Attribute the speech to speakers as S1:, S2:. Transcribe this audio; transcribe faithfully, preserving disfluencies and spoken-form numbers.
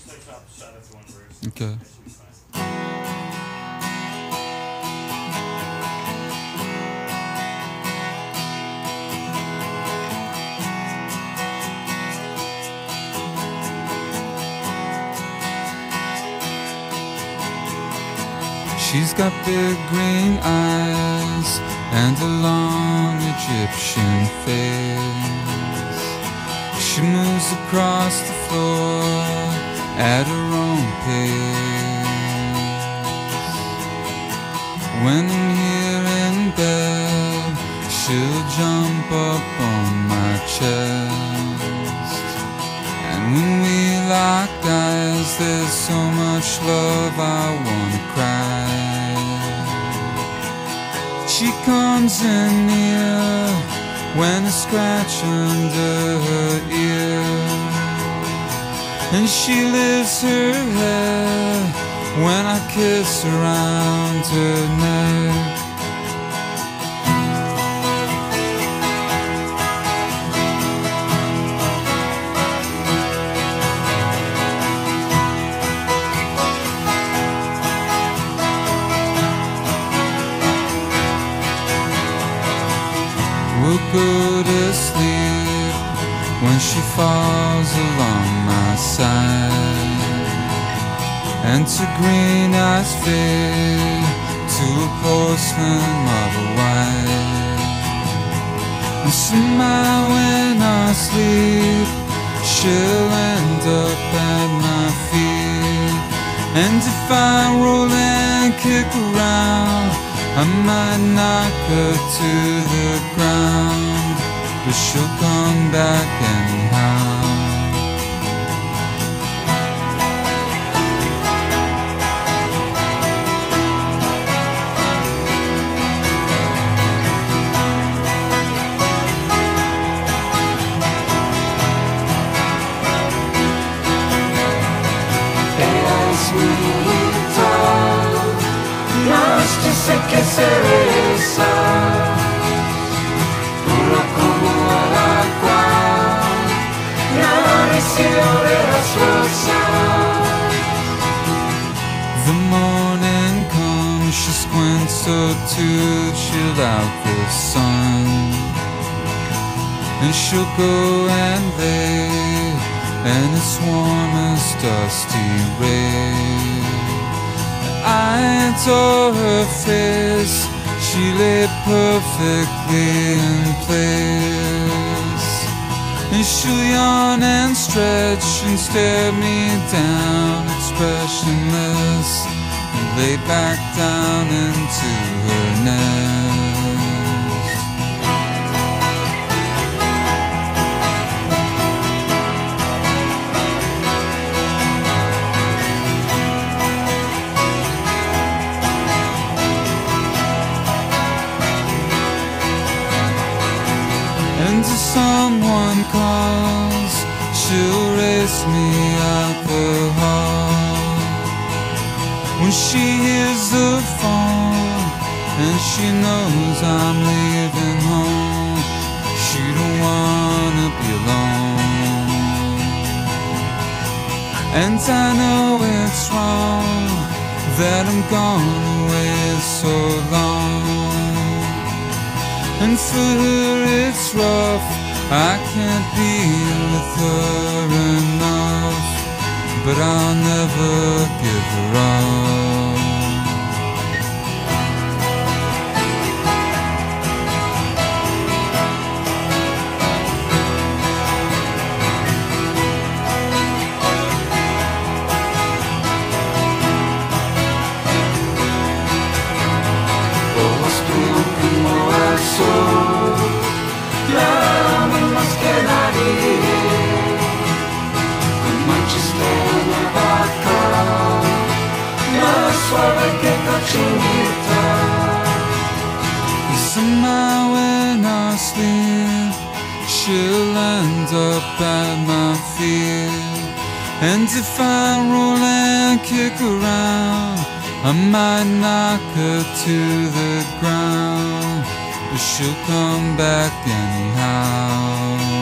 S1: Okay. She's got big green eyes and a long Egyptian face. She moves across the floor at her own pace. When I'm here in bed, she'll jump up on my chest. And when we lock eyes, there's so much love I wanna cry. She comes in near when I scratch under her ear, and she lifts her head when I kiss around her neck. We'll go to sleep when she falls along my side, and to green eyes fade to a porcelain marble white. And somehow when I sleep, she'll end up at my feet. And if I roll and kick around, I might knock her to the ground, but she'll come back anyhow.
S2: Sé que se besa, puro como el agua, florecido de las rosas.
S1: The morning comes, she squints so to chill out the sun, and she'll go and lay in its warmest dusty ray. I adore her face, she lay perfectly in place. And she'll yawn and stretch and stare me down, expressionless, and lay back down into her nest. And if someone calls, she'll race me out the hall. When she hears the phone and she knows I'm leaving home, she don't wanna be alone. And I know it's wrong that I'm gone away so long. And for her it's rough, I can't be with her enough, but I'll never give her up.
S2: Ojos tuyos como el sol, la aman más que nadie, con manchas de una vaca, más suave que cochinita.
S1: And somehow when I sleep, she'll end up at my feet. And if I roll and kick around, I might knock her to the ground, but she'll come back anyhow.